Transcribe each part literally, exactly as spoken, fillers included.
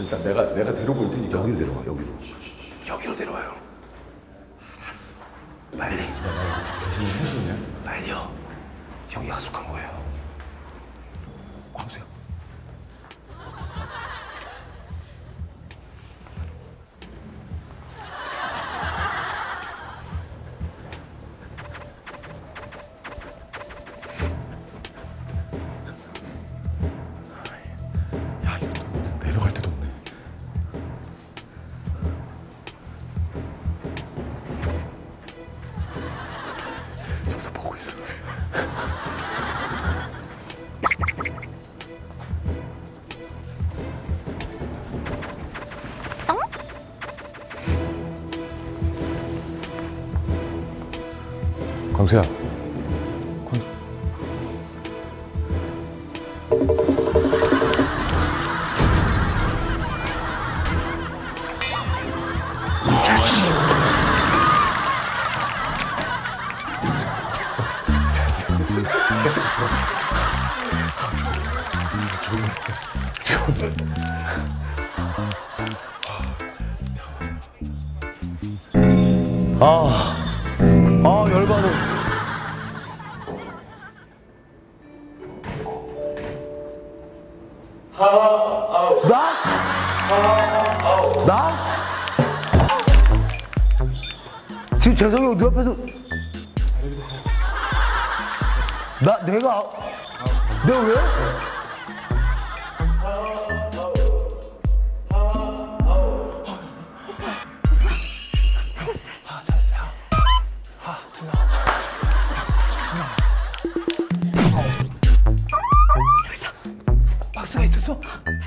일단 내가 내가 데려볼 테니까. 여기로 내려와, 여기로. 여기로 내려와요. 알았어. 빨리. 대신 해주냐? 빨리요. 형이 약속한 거예요. 광수야. 야 이거 또 내려갈 데도 없네. 저기서 보고 있어. 광수야. 광... 아, 아, 열받아. 나? 나? 지금 재성이 형 눈앞에서 나 내가 내가 왜? 박스가 있었어?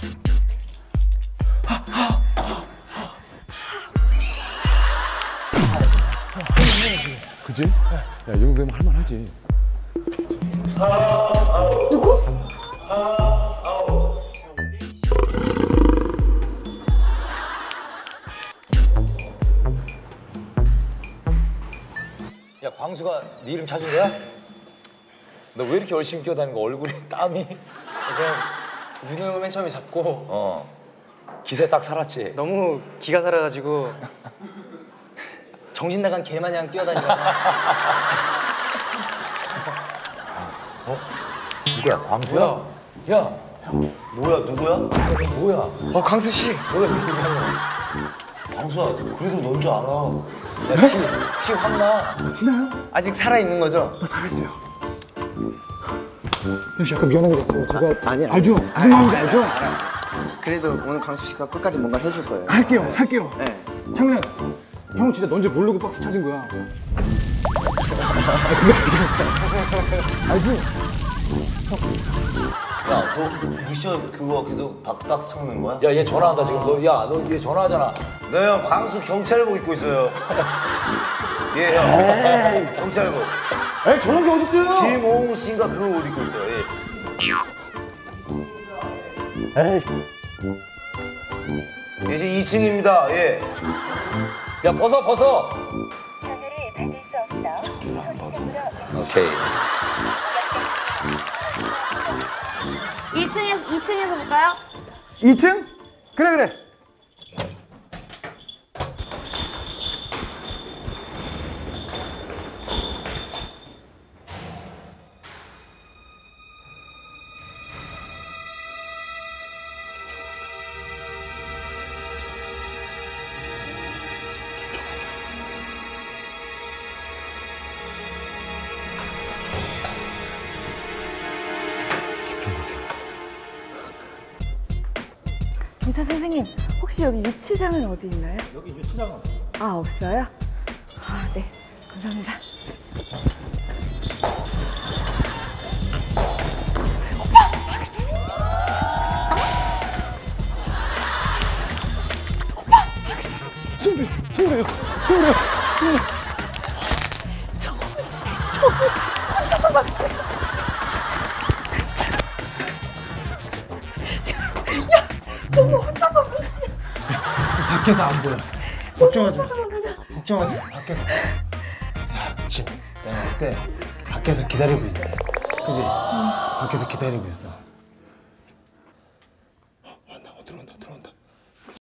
그지? 야, 이 정도 되면 할만하지. 누구? 야, 광수가 네 이름 찾은 거야? 너 왜 이렇게 열심히 뛰어다니는 거? 얼굴에 땀이. 제가 윤호 맨 처음에 잡고 어. 기세 딱 살았지. 너무 기가 살아가지고 정신 나간 개 마냥 뛰어다니다가 어? 누구야? 광수야? 야, 뭐야, 누구야? 뭐야? 어 광수 씨. 너가 왜 이러냐? 광수야, 그래도 넌 줄 알아. 야, 티, 티 확나. 아직 살아 있는 거죠? 형 약간 미안한 거 같어. 제가 아니 알죠? 무슨 마음인지 알죠? 그래도 오늘 광수 씨가 끝까지 뭔가 해줄 거예요. 할게요, 할게요. 네. 창래, 형 진짜 넌지 모르고 박스 찾은 거야. 아, 그게 아니죠. 알죠? 야, 너 미션 그거 계속 박박스 찾는 거야? 야, 얘 전화한다 지금. 너, 야, 너 얘 전화하잖아. 네, 형, 광수 경찰복 입고 있어요. 예, 형. 경찰복. 에이, 저런 게 어딨어요? 김홍우 씨인가 그거 옷 입고 있어요. 예. 에이, 이제 이 층입니다. 예. 야, 벗어, 벗어. 오케이. 일 층에서 이 층에서 볼까요? 이 층? 그래, 그래. 경찰 선생님, 혹시 여기 유치장은 어디 있나요? 여기 유치장은 없어. 아, 없어요? 아, 네. 감사합니다. 친구요, 친구요, 친구요, 친구요. 저거, 저거, 잠깐만. 야, 너무 혼자 도망가냐? 밖에서 안 보여. 걱정하지 마. 혼자 도망가냐? 걱정하지 마. 밖에서. 야, 지금 내가 볼 때 밖에서 기다리고 있네. 그지? 밖에서 기다리고 있어.